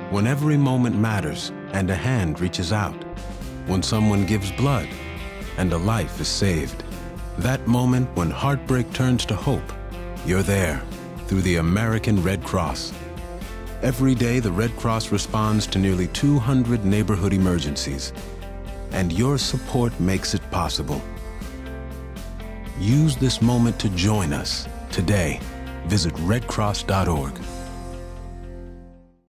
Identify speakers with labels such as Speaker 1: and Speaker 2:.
Speaker 1: when every moment matters and a hand reaches out, when someone gives blood and a life is saved. That moment when heartbreak turns to hope, you're there through the American Red Cross. Every day, the Red Cross responds to nearly 200 neighborhood emergencies, and your support makes it possible. Use this moment to join us today. Visit redcross.org.